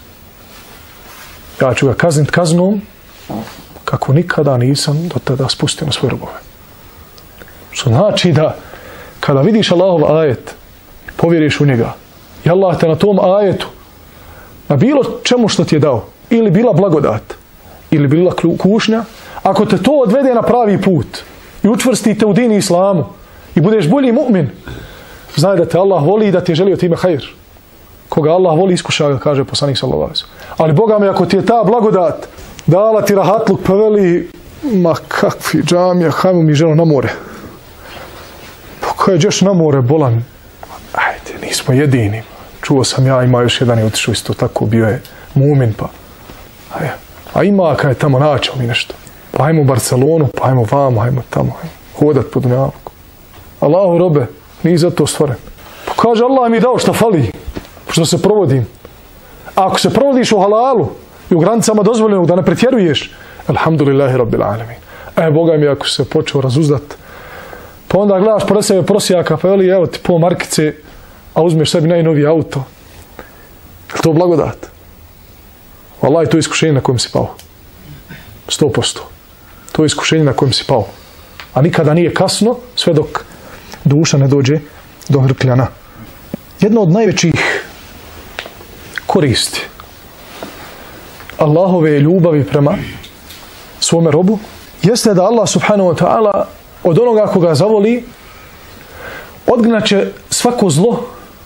ja ću ga kaznit kaznom kako nikada nisam do tada spustio na svoje robove. Što znači da kada vidiš Allahov ajet, povjeriš u njega, i Allah te na tom ajetu, na bilo čemu što ti je dao, ili bila blagodat, ili bila kušnja, ako te to odvede na pravi put i učvrstite u dini islamu i budeš bolji mu'min, znaj da te Allah voli i da ti je želio time hajr. Koga Allah voli, iskuša ga, kaže poslanik sallallahu alejhi ve sellem. Ali Boga mi, ako ti je ta blagodat dala ti rahatluk, pa veli, ma kakvi džamija, hajmo mi ženo na more. Pa kada ćeš na more, bolan, ajde, nismo jedini. Čuo sam ja, ima još jedan je otišao isto tako, bio je mumin, pa. A, ja. A ima kada je tamo načao mi nešto. Pa ajmo u Barcelonu, pa ajmo vamo, ajmo tamo, ajmo hodat po dunjaluku. Allahu robe, nije za to stvoren. Pa kaže, Allah mi je dao šta fali, što se provodim. A ako se provodiš u halalu i u granicama dozvoljenog, da ne pretjeruješ, alhamdulillahi rabbil alamin. E, Boga mi, ako se počeo razuzdat, pa onda gledaš pored sebe prosjaka, pa veli, evo ti po markice, a uzmeš sebi najnoviji auto. Je to blagodat? Wallahi, to je iskušenje na kojem si pao. Sto posto. To je iskušenje na kojem si pao. A nikada nije kasno, sve dok duša ne dođe do hrkljana. Jedna od najvećih koristi Allahove ljubavi prema svome robu jeste da Allah subhanahu wa ta'ala od onoga koga zavoli odgnaće svako zlo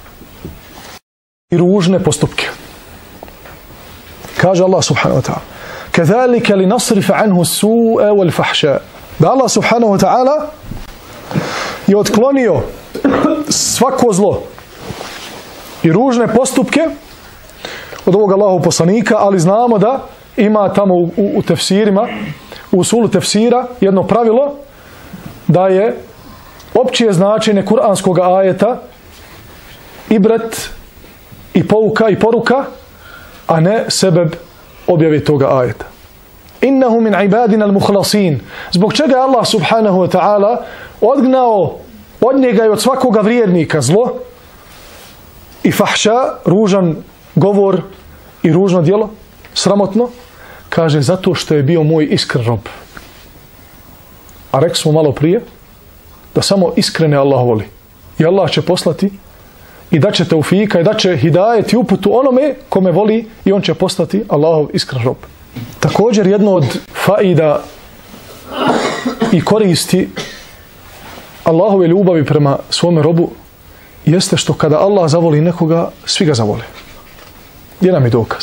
i ružne postupke. Kaže Allah subhanahu wa ta'ala: كَذَلِكَ لِنَصْرِفَ عَنْهُ السُّوءَ وَالْفَحْشَاءَ. Da Allah subhanahu wa ta'ala je otklonio svako zlo i ružne postupke od ovog Allahovog poslanika, ali znamo da ima tamo u, u, u tefsirima, u usulu tefsira jedno pravilo da je opće značenje kuranskog ajeta ibret i pouka i poruka, a ne sebeb objave toga ajeta. Innahu min ibadina al-mukhlasin. Zbog čega je Allah subhanahu wa ta'ala odgnao od njega i od svakoga vjernika zlo i fahša, ružan govor i ružno djelo, sramotno? Kaže, zato što je bio moj iskren rob. A rekli smo malo prije da samo iskrene Allah voli. I Allah će poslati i da će teufika i da će hidajet i uputu onome kome voli i on će postati Allahov iskren rob. Također jedno od faida i koristi Allahove ljubavi prema svome robu jeste što kada Allah zavoli nekoga, svi ga zavole. Gdje nam je dokaz?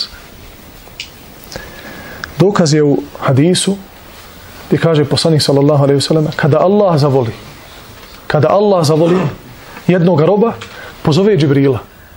Dokaz je u hadisu gdje kaže poslanik sallallahu alejhi ve sellem: kada Allah zavoli, kada Allah zavoli jednog roba, pozove Džibrila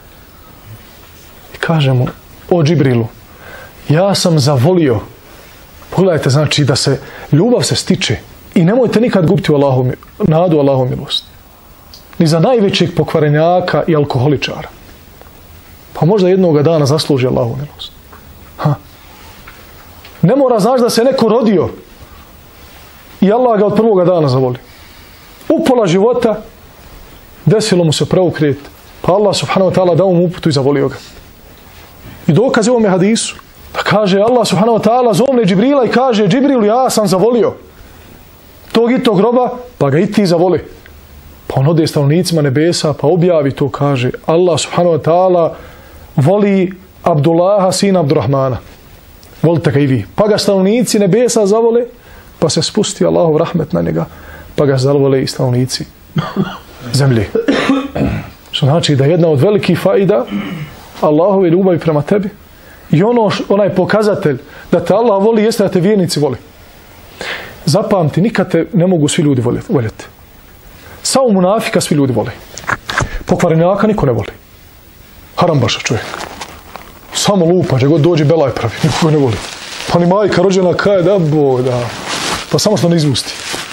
i kaže mu: o Džibrilu, ja sam zavolio. Pogledajte, znači da se ljubav se stiče i nemojte nikad gubiti u Allahu, nadu Allahu milost. Ni za najvećeg pokvarenjaka i alkoholičara. Pa možda jednoga dana zasluži Allahu milost. Ha. Ne mora znaš da se neko rodio i Allah ga od prvoga dana zavoli. Upola života desilo mu se preokret, pa Allah subhanahu wa ta'ala dao mu uputu i zavolio ga. I dokaz je ovome hadisu da kaže Allah subhanahu wa ta'ala zovne Džibrila i kaže: Džibrilu, ja sam zavolio tog i tog roba, pa ga i ti zavoli. Pa on ode stanovnicima nebesa, pa objavi to, kaže: Allah subhanahu wa ta'ala voli Abdullaha, sina Abdurrahmana. Volite ga i vi. Pa ga stanovnici nebesa zavole, pa se spusti Allahov rahmet na njega, pa ga zavole i stanovnici zemlje. Što znači da jedna od velikih faida Allahove ljubavi prema tebi i ono, onaj pokazatelj da te Allah voli jeste da te vjernici voli. Zapamti, nikad te ne mogu svi ljudi voljeti. Samo munafika svi ljudi vole. Pokvarenjaka niko ne voli. Harambaša čovjek. Samo lupa, gdje god dođe belaj pravi. Niko ne voli. Pa ni majka rođena kaje da bo, da. Pa samo što ne izmusti.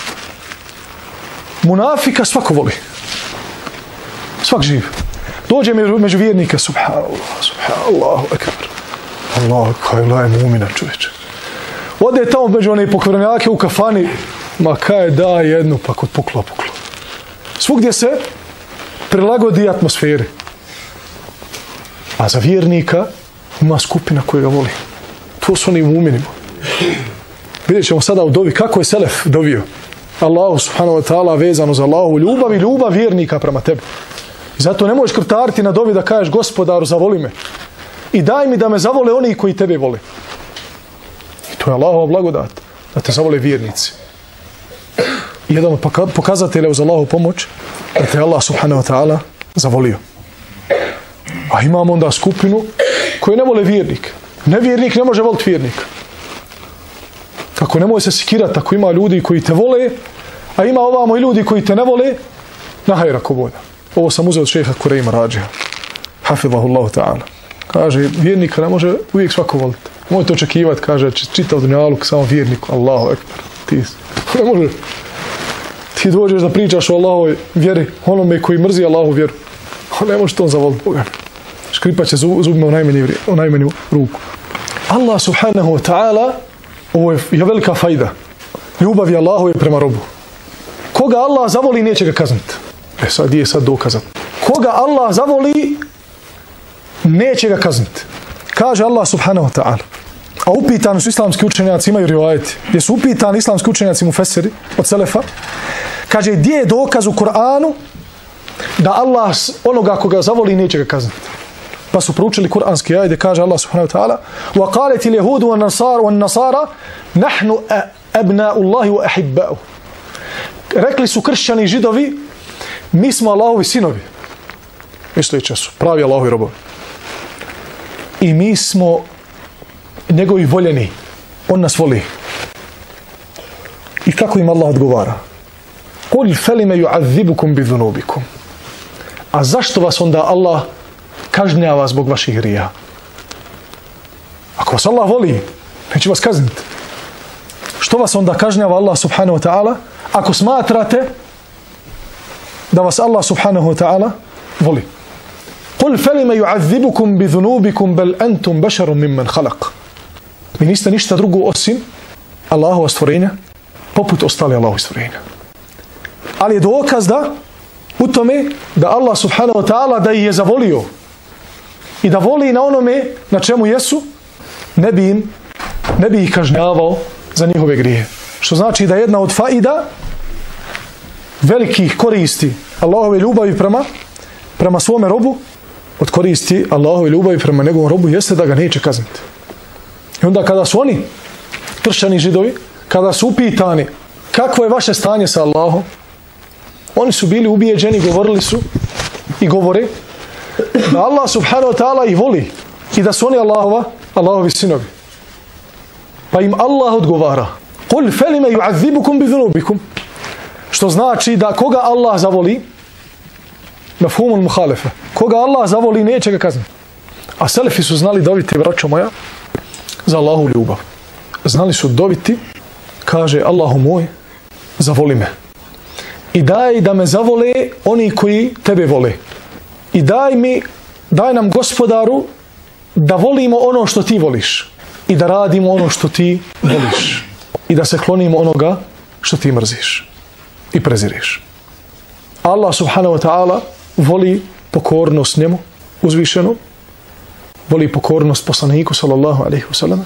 Munafika svako voli. Svak živ. Dođe među vjernike, subhanallah, subhanallahu ekber. Allah, kaj laje mumina čovječe. Ode tamo među one pokvarenjake u kafani, ma kaj da jednu, pa kod pukla pukla. Svugdje se prilagodi atmosferi. A za vjernika ima skupina koja ga voli. To su oni muminima. Vidjet ćemo sada u dovi kako je selef dovio. Allahu subhanahu wa ta'ala vezano za Allahu ljubav i ljubav vjernika prema tebi. I zato ne možeš krtariti na dovi da kažeš: Gospodaru, zavoli me. I daj mi da me zavole oni koji tebe vole. I to je Allahova blagodat. Da te zavole vjernici. I jedan od pokazatelja uz Allahu pomoć da te Allah subhanahu wa ta'ala zavolio. A imamo onda skupinu koji ne vole vjernik. Nevjernik ne može voliti vjernika. Kako nemoj se sikirati ako ima ljudi koji te vole, a ima ovamo i ljudi koji te ne vole, na hajra ko boda. Ovo sam uzeo od šeha Kurejma Rađija. Hafidhahullahu ta'ala. Kaže, vjernika ne može uvijek svako voliti. Mojte očekivati, kaže, čitav dunjaluk samo vjerniku. Allahu ekber. Ti ne može. Ti dođeš da pričaš o Allahovoj vjeri, onome koji mrzi Allahovu vjeru. On ne može to zavoliti Boga. Škripat će zubima u najmanju, u najmanju ruku. Allah subhanahu wa ta'ala, ovo je velika fajda. Ljubav je Allahove prema robu. Koga Allah zavoli, neće ga kazniti. E sad, gdje je sad dokazat? Koga Allah zavoli, neće ga kazniti. Kaže Allah subhanahu wa ta'ala. A upitani su islamski učenjaci, imaju rivajeti, gdje su upitani islamski učenjaci mufesiri od selefa. Kaže, gdje je dokaz u Kur'anu da Allah onoga koga zavoli neće ga kazniti. Pa su proučili kuranski ajet gdje kaže Allah subhanahu wa ta'ala وَقَالَتِ الْيَهُودُ وَالنَّصَارَ نَحْنُ أَبْنَاءُ اللَّهِ وَأَحِبَّاؤُ. Rekli su kršćani i židovi, mi smo Allahovi sinovi. Misleći su, pravi Allahovi robovi. I mi smo njegovi voljeni. On nas voli. I kako im Allah odgovara? قُلْ فَلِمَ يُعَذِّبُكُمْ بِذُنُوبِكُمْ. A zašto vas onda Allah kažnjava zbog vaših grija? Ako vas Allah voli, neće vas kazniti. Što vas onda kažnjava Allah subhanahu wa ta'ala ako smatrate da vas Allah subhanahu wa ta'ala voli? قُلْ فَلِمَ يُعَذِّبُكُمْ بِذُنُوبِكُمْ بَلْ أَنْتُمْ بَشَرٌ مِمَّنْ خَلَقَ. Vi niste ništa drugo osim Allahova stvorenja, poput ostali Allahova stvorenja. Ali je dokaz da u tome da Allah subhanahu wa ta'ala da ih je zavolio i da voli na onome na čemu jesu, ne bi im, ne bi ih kažnjavao za njihove grije. Što znači da jedna od faida velikih koristi Allahove ljubavi prema, prema svome robu, od koristi Allahove ljubavi prema njegovom robu jeste da ga neće kazniti. I onda kada su oni, kršćani židovi, kada su upitani kakvo je vaše stanje sa Allahom, oni su bili ubijeđeni, govorili su i govore da Allah subhanahu wa ta'ala ih voli i da su oni Allahova, Allahovi sinovi. Pa im Allah odgovara قُلْ فَلِمَ يُعَذِّبُكُمْ بِذُنُوبِكُمْ. Što znači da koga Allah zavoli, mafhumul muhalefe, koga Allah zavoli neće ga kazniti. A selefi su znali dobiti, braćo moja, za Allahu ljubav. Znali su dobiti, kaže Allahu moj, zavoli me. I daj da me zavole oni koji tebe vole. I daj mi, daj nam Gospodaru da volimo ono što ti voliš. I da radimo ono što ti voliš. I da se klonimo onoga što ti mrziš i preziriš. Allah subhanahu wa ta'ala voli pokornost njemu, uzvišenu, voli pokornost poslaniku sallallahu alaihi wa sallam.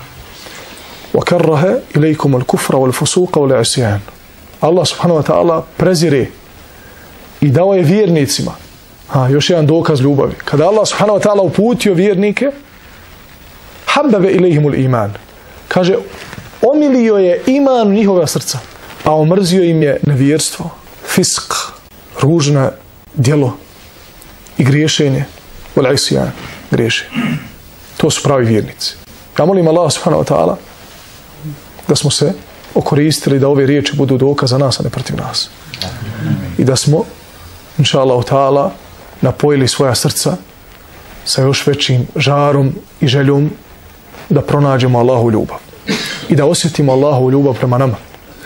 وَكَرَّهَ إِلَيْكُمُ الْكُفْرَ وَالْفُسُوقَ وَالْعِسْيَانَ. Allah subhanahu wa ta'ala prezire i dao je vjernicima. Ha, još jedan dokaz ljubavi. Kada Allah subhanahu wa ta'ala uputio vjernike, habbebe ilihimul iman. Kaže, omilio je iman njihova srca, a omrzio im je nevjerstvo, fisk, ružna djelo i griješenje, wal isyan, griješenje. To su pravi vjernici. Ja molim Allah subhanahu wa ta'ala da smo se okoristili da ove riječi budu dokaz za nas, a ne protiv nas. I da smo, inša Allah ta'ala, napojili svoja srca sa još većim žarom i željom da pronađemo Allahu ljubav. I da osjetimo Allahu ljubav prema nama.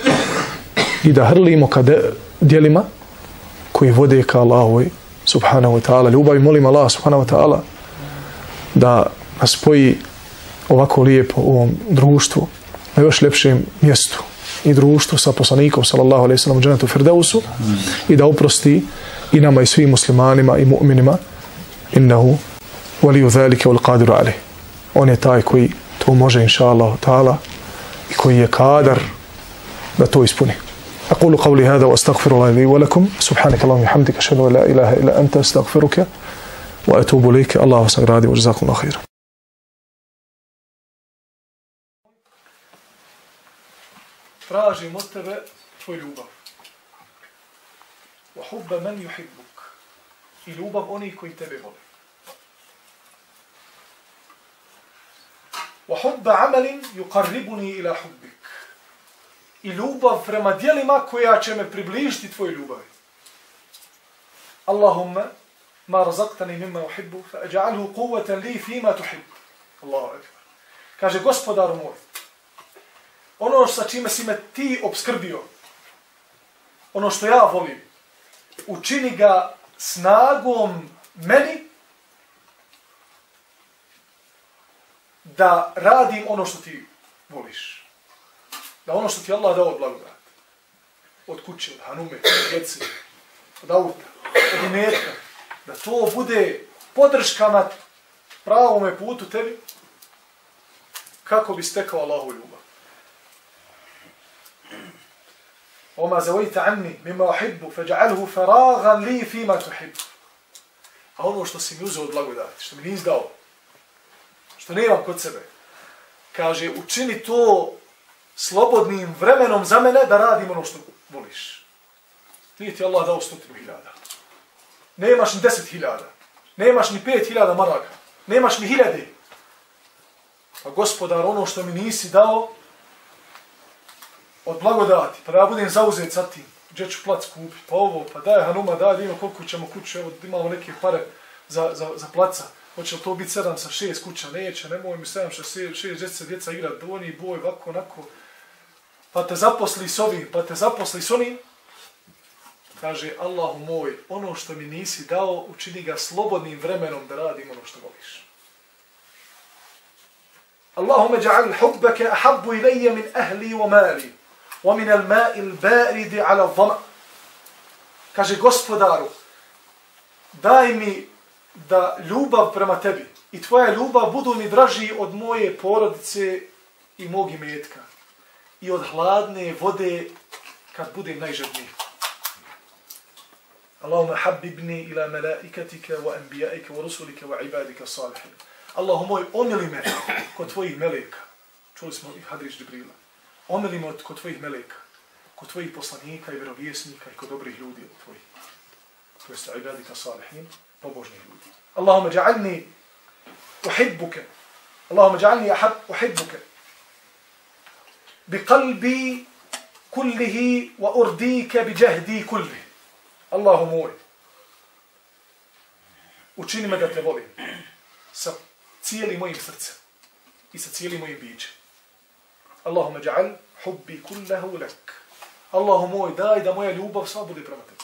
I da hrlimo ka djelima koji vode ka Allahovoj subhanahu wa ta'ala ljubavi. Molim Allah subhanahu wa ta'ala da nas spoji ovako lijepo u ovom društvu na još ljepšem mjestu i društvu sa poslanikom sallallahu alejhi ve sellem u džennetu firdausu i da oprosti i nama i svim muslimanima i mu'minima, innahu waliju zalike wal qadiru alejh. On je taj koji to može, inša Allah ta'ala, i koji je kadar da to ispuni. أقول قولي هذا وأستغفر الله لي ولكم سبحانك اللهم وبحمدك أشهد أن لا إله إلا أنت أستغفرك وأتوب إليك. الله سغرادي وجزاكم الله خيرا. Tražim od tebe tvoj ljubav. وحب من يحبك. I ljubav onih koji tebe vole. وحب عمل يقربني إلى حبك. I ljubav prema djelima koja će me približiti tvoj ljubavi. Allahumma ma razaqtani mimma uhibbu fa aj'alhu quwwatan li fima tuhibbu. Allahu akbar. Kaže Gospodaru moj, ono sa čime si me ti obskrbio, ono što ja volim, učini ga snagom meni da radim ono što ti voliš. Da ono što ti Allah dao od blagodat, od kuće, od hanume, od djece, od auta, od imetka, da to bude podrška na pravome putu tebi, kako bi stekao Allahu ljubav. وما زويت عني مما أحب فجعله فراغا لي فيما تحب. A ono što si mi uzeo od blagodati, što mi nisi dao, što nemam kod sebe, kaže, učini to slobodnim vremenom za mene da radim ono što voliš. Nije ti Allah dao stotinu hiljada. Nemaš ni deset hiljada. Nemaš ni pet hiljada maraka. Nemaš ni hiljade. Pa gospodar, ono što mi nisi dao od blagodati, pa da ja budem zauzet sa tim, gdje ću plac kupiti, pa ovo, pa daj Hanuma, daj da ima koliko ćemo kuće, evo imamo neke pare za, za, za placa. Hoće li to biti sedam sa šest kuća? Neće, nemoj mi sedam sa šest djeca, djeca igrati, doni, boj, ovako, onako. Pa te zaposli s ovim, pa te zaposli s onim. Kaže, Allahu moj, ono što mi nisi dao, učini ga slobodnim vremenom da radim ono što voliš. Allahume ja'al hubbaka ahabbu ilayya min ahli wa mali wa min al-ma'i al-baridi 'ala adh-dhama. Kaže, gospodaru, daj mi da ljubav prema tebi i tvoja ljubav budu mi draži od moje porodice i mog imetka i od hladne vode kad budem najžedniji. Allahumma habibni ila malaikatika wa anbiya'ika wa rusulika wa ibadika salihin. Allahu moj, omili me kod tvojih meleka. Čuli smo i Hadrić Džibrila. Omili me kod tvojih meleka, kod tvojih poslanika i vjerovjesnika i kod dobrih ljudi od tvojih. To jest ibadika salihin, pobožnih ljudi. Allahumma ja'alni uhibbuka. Allahumma ja'alni ahab uhibbuka. Bi qalbi kullihi wa urdika bi jahdi kullihi. Allahu moj, učini me da te volim sa cijelim mojim srcem i sa cijelim mojim bićem. Allahumma ja'al hubbi kullahu lak. Allahu moj, daj da moja ljubav sva bude prema tebi.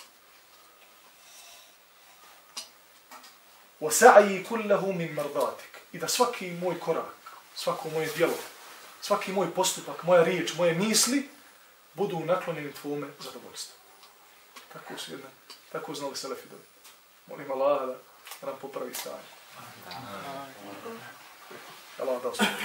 Wa sa'yi kullahu min mardatik. I da svaki moj korak, svako moje djelo, svaki moj postupak, moja riječ, moje misli budu naklonjeni tvome zadovoljstvu. Tako su jedna, tako znali selefi dobi. Molim Allaha da nam popravi stanje. Allah dao sve.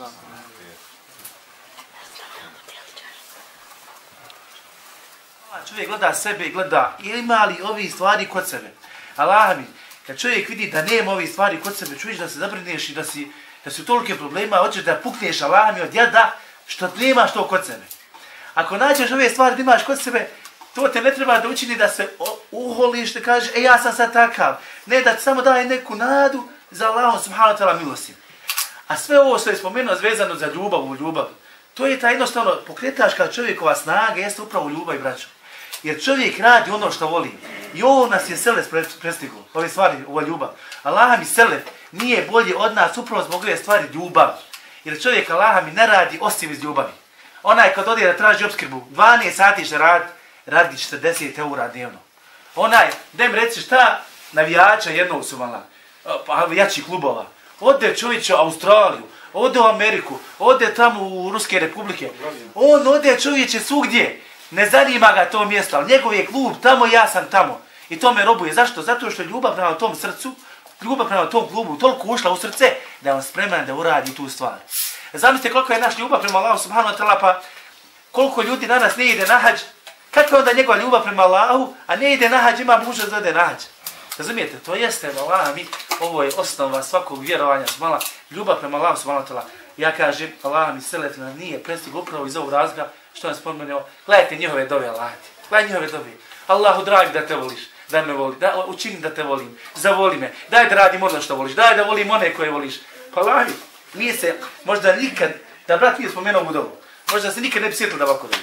Čovjek gleda sebe i gleda, ima li ovi stvari kod sebe? Allah mi, kad čovjek vidi da nema ovi stvari kod sebe, čuješ da se zabrineš i da si, da si u tolike problema, hoćeš da pukneš Allah mi od jada, što nemaš to kod sebe. Ako nađeš ove stvari da imaš kod sebe, to te ne treba da učini da se uholiš, da kažeš, e ja sam sad takav. Ne, da ti samo daje neku nadu za Allahom subhanahu wa ta'ala milosti. A sve ovo što je spomenuo zvezano za ljubav u ljubav, to je ta jednostavno pokretaška čovjekova snaga, jeste upravo ljubav i braćo. Jer čovjek radi ono što voli. I ovo nas je Selef prestigao, ove stvari, ova ljubav. Allah mi Selef nije bolji od nas upravo zbog ove stvari ljubav. Jer čovjek Allah mi ne radi osim iz ljubavi. Onaj kad ode da traži opskrbu, dvanaest sati će radi, radi četrdeset eura dnevno. Onaj, da mi reci šta, navijača jednog su mala, pa jačih klubova. Ode čovječe u Australiju, ode u Ameriku, ode tamo u Ruske republike. On ode čovječe svugdje. Ne zanima ga to mjesto, ali njegov je klub tamo, ja sam tamo. I to me robuje. Zašto? Zato što je ljubav prema tom srcu, ljubav prema tom klubu toliko ušla u srce da je on spreman da uradi tu stvar. Zamislite koliko je naš ljubav prema Allahu subhanahu wa ta'ala, pa koliko ljudi danas ne ide na hađ. Kako je onda njegova ljubav prema Allahu, a ne ide na hađ, ima mogućnost da ode na hađ. Razumijete? To jeste, Allah mi, ovo je osnova svakog vjerovanja, smala ljubav prema Allahu subhanahu wa ta'ala. Ja kažem, Allah mi Selef nam nije prestigao upravo iz ovog razloga što nam spomenuo. Gledajte njihove dove, Allah ti. Gledaj njihove dove. Allahu dragi da te voliš, da me voli, da učini da te volim, zavoli me. Daj da radim ono što voliš, daj da volim one koje voliš. Pa Allah mi, nije se, možda nikad, da brat nije spomenuo mu dovu, možda se nikad ne bi sjetilo da ovako dobu.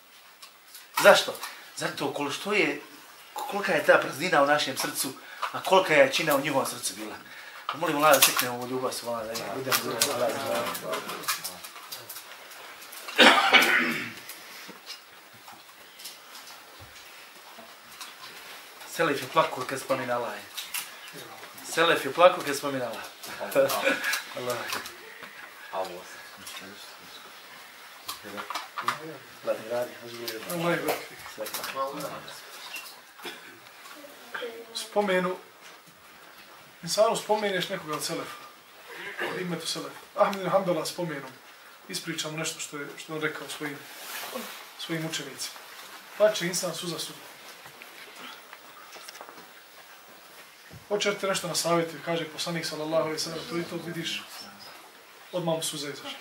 Zašto? Zato kol što je, kolika je ta praznina u našem srcu, a kolika je jačina u njihovom srcu bila. Pa molim Allah da seknemo ovu ljubav su, Allah da budemo zelo, Allah da Selef je plako kad spomina Allah. Selef je plako kad spomina Allah. Allah. Radi, radi, Spomenu, insanu spomeneš nekoga od Selefa, od imetu Selefa. Ahmed ibn Hanbala spomenu, ispričamo nešto što je, što je on rekao svojim, svojim učenicima. Pa će insan suza suza. Hoće li ti nešto na savjetu, kaže poslanik sallallahu alejhi ve sellem, to i to vidiš, odmah mu suza izašla.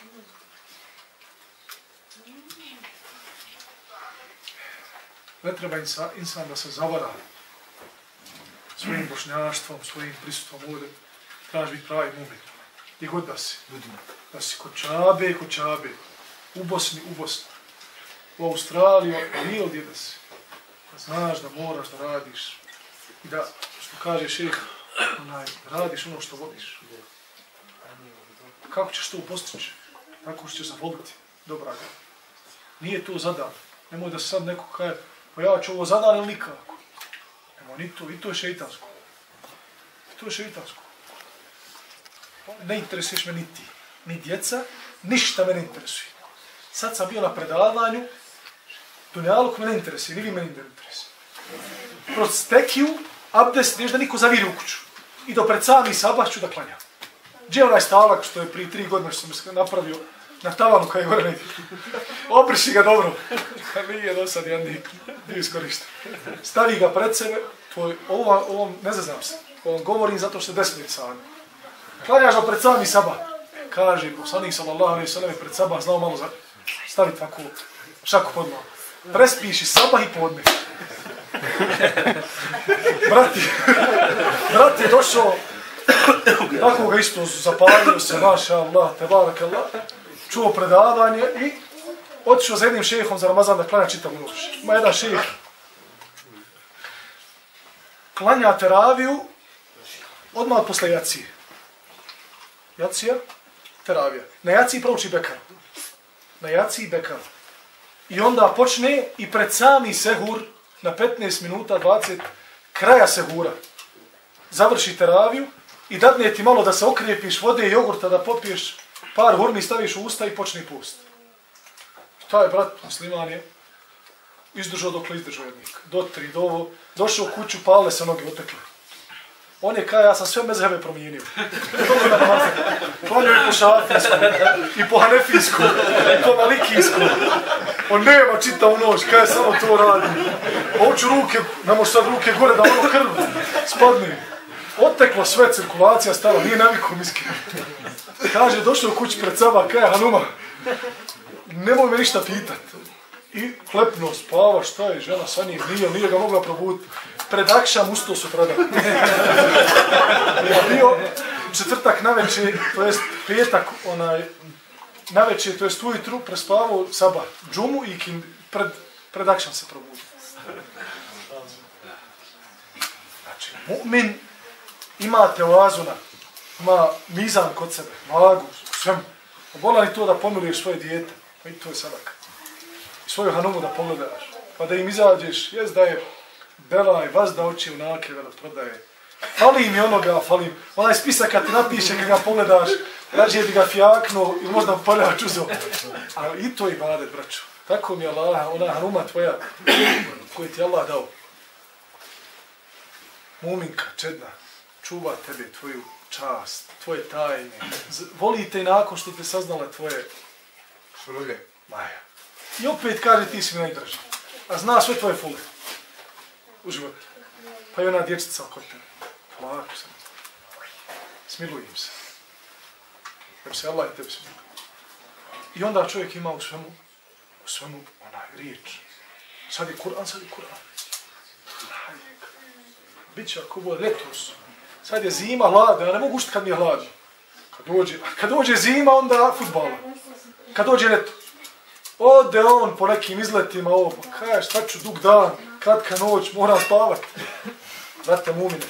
Ne treba insan, insan da se zavara svojim bošnjaštvom, svojim prisutstvom ovdje. Trebaš biti pravi mu'min. I god da si. Da si kod Čabe, kod Čabe. U Bosni, u Bosni. U Australiji, nije gdje da si. Da znaš da moraš da radiš. I da, što kaže šejh, onaj, radiš ono što voliš. Kako ćeš to postići? Tako ćeš zavoliti dobra. Nije to zadan. Nemoj da se sad neko kaže, pa ja ću ovo zadan ili nikako. Nemoj ni to, i to je šeitansko. I to je šeitansko. Ne interesuješ me ni ti, ni djeca, ništa me ne interesuje. Sad sam bio na predavanju, dunjaluk me ne interesuje, ni vi me ne interesuje. Kroz tekiju, abdest, neš da niko zaviri u kuću. I do pred sami sabah ću da klanjam. Gdje je onaj stalak što je prije tri godine što sam napravio na tavanu kaj je gore negdje. Obriši ga dobro. Nije do sad jedan dio iskorišten. Stavi ga pred sebe, tvoj, ovom, ovom ne znam se, ovom govorim zato što je deset sami. Klanjaš ga pred sami sabah. Kaže, poslanik sallallahu alejhi ve sellem pred sabah znao malo za staviti tako šaku pod malo. Prespiši sabah i podne. Brat je, brat je došao, tako ga isto zapalio se, maša Allah, tebarak Allah, čuo predavanje i otišao za jednim šejhom za Ramazan da klanja čitavu noć. Ima jedan šejh, klanja teraviju odmah posle jacije. Jacija, teravija. Na jaciji prouči Bekara. Na jaciji Bekara. I onda počne i pred sami sehur, na petnaest minuta, dvadeset, kraja sehura. Završi teraviju i dadne ti malo da se okrijepiš vode i jogurta, da popiješ par hurmi, staviš u usta i počne post. Taj brat musliman je izdržao dokle izdržao jednik. Do tri, do ovo, došao u kuću, palile se noge, otekle. On je kaj, ja sam sve mezhebe promijenio. Klanio je po šafijsku, i po hanefijsku, i po malikijsku. On nema čitavu noć, kaj samo to radi. Hoću ruke, ne može sad ruke gore da ono krv spadne. Oteklo sve, cirkulacija stala, nije navikom iskreno. Kaže, došao u kući pred saba, kaj, Hanuma, nemoj me ništa pitat. I klepno spava, šta je žena sa njim, nije, nije ga mogla probuditi. Pred akšam usto su predali. Ja bio četvrtak navečer, to jest petak, onaj, navečer, to jest ujutru, prespavao sabah, džumu i kind, pred, pred akšam se probudio. Znači, mu'min ima teoazuna, ima mizan kod sebe, magu, svemu. Bola li to da pomiruješ svoje dijete, i to je sadaka. I svoju Hanumu da pogledaš, pa da im izađeš, jes da je belaj, vazda oči unake, velet prodaje. Fali im i onoga, fali im. Onaj spisak kad ti napiše, kad ga pogledaš, rađe bi ga fijaknuo ili možda poljač uzeo. A i to je ibadet, braću. Tako mi je Allah, ona Hanuma tvoja, koju ti Allah dao. Muminka, čedna, čuva tebe, tvoju čast, tvoje tajne. Volite i nakon što te saznala tvoje Šruge. Maja. I opet kaže ti si mi najdraži. A zna sve tvoje fule. U životu. Pa i ona dječica oko tebe. Polako sam. Smilujem se. Jer se Allah i tebi smiluje. I onda čovjek ima u svemu, u svemu onaj riječ. Sad je Kur'an, sad je Kur'an. Biće ako bude letos. Sad je zima, hladno. Ja ne mogu uštiti kad mi je hladno. Kad dođe, kad dođe zima, onda fudbala. Kad dođe leto. Ode on po nekim izletima ovo, pa kaj, šta ću dug dan, kratka noć, moram spavati. Vrate mumine.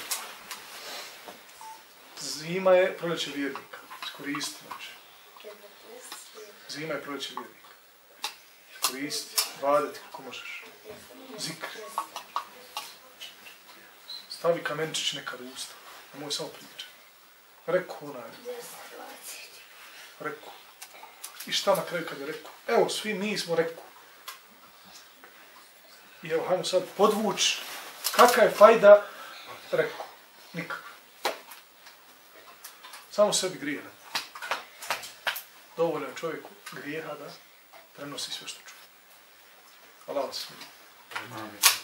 Zima je proljeće vjernika. Iskoristi, znači. Zima je proljeće vjernika. Iskoristi, vadeti kako možeš. Zikr. Stavi kamenčić nekad u usta. Nemoj samo pričati. Reku onaj. Reku. I šta na kraju kad je rekao? Evo, svi mi smo rekao. I evo, hajmo sad podvući. Kakva je fajda rekao? Nikakva. Samo sebi grijena. Dovoljno je čovjeku grijeha da prenosi sve što čuje. Allah vas smije. Amin.